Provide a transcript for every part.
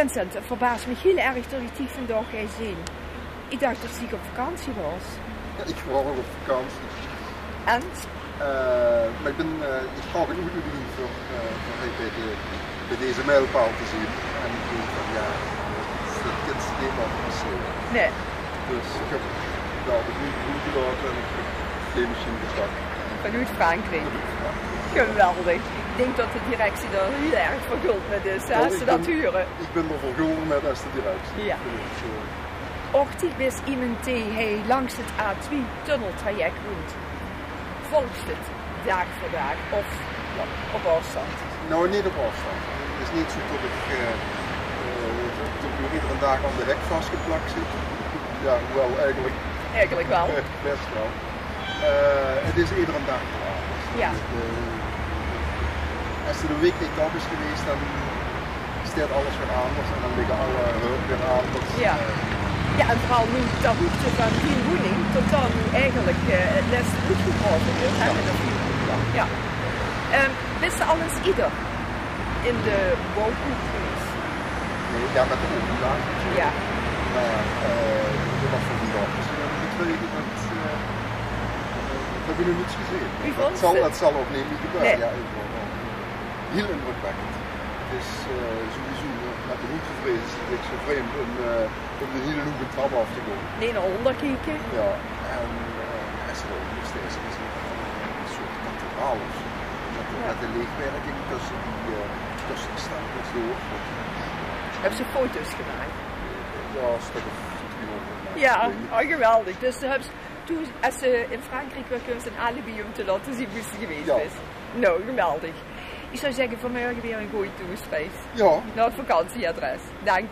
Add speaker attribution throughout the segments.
Speaker 1: Vincent, het verbaast me heel erg dat ik die vandaag ga zien. Ik dacht dat ik op vakantie was.
Speaker 2: Ja, ik was ook op vakantie.
Speaker 1: En?
Speaker 2: Maar ik ga een uur doen voor bij deze mijlpaal te zien. En ik denk van ja, dat kind is helemaal passeren.
Speaker 1: Nee.
Speaker 2: Dus ik heb daar de goede groen gelaten en ik heb de machine gepakt.
Speaker 1: Vanuit Frankrijk.
Speaker 2: Ja.
Speaker 1: Geweldig. Ik denk dat de directie daar heel erg verguld met is, als ze dat huren.
Speaker 2: Ik ben er vergulden met als de directie.
Speaker 1: Ja. Och, die is iemand die hij langs het A2-tunneltraject woont. Volgt het dag voor dag of op afstand?
Speaker 2: Nou, niet op afstand. Het is niet zo dat ik iedere dag aan de hek vastgeplakt zit. Ja, hoewel eigenlijk.
Speaker 1: Eigenlijk wel.
Speaker 2: Best wel. Het is iedere dag klaar.
Speaker 1: Ja.
Speaker 2: Als er een week niet op is geweest, dan staat alles weer anders en dan liggen alle hulp weer anders.
Speaker 1: Ja. Ja, en vooral nu dat hoekje van die woning tot dan nu eigenlijk het laatste goed gebroken is. Ja. Ja. Wist je al eens ieder in de woongroep geweest?
Speaker 2: Nee, ja, met de overdag.
Speaker 1: Ja.
Speaker 2: Maar wat voor die dag is er gekregen, dat heb je nu niets gezien.
Speaker 1: Wie vond
Speaker 2: het zal ook niet gebeuren.
Speaker 1: Nee.
Speaker 2: Ja, heel indrukwekkend. Het is sowieso met de hoed tevreden, is het zo vreemd om de hele hoek een trap af te gaan.
Speaker 1: Nee, naar onder kijken.
Speaker 2: Ja, en is er ook nog steeds een soort kathedraal of zo. Met de leegwerking tussen de stapels door.
Speaker 1: Hebben ze foto's gemaakt?
Speaker 2: Ja, een stuk of 300.
Speaker 1: Ja, geweldig. Dus toen, als ze in Frankrijk weer kunnen, een alibi om te laten zien wie ze geweest is. Nou, geweldig. Ik zou zeggen, vanmorgen weer een goede toerisreis.
Speaker 2: Ja.
Speaker 1: Naar het vakantieadres. Dank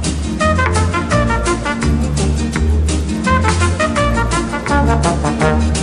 Speaker 1: je.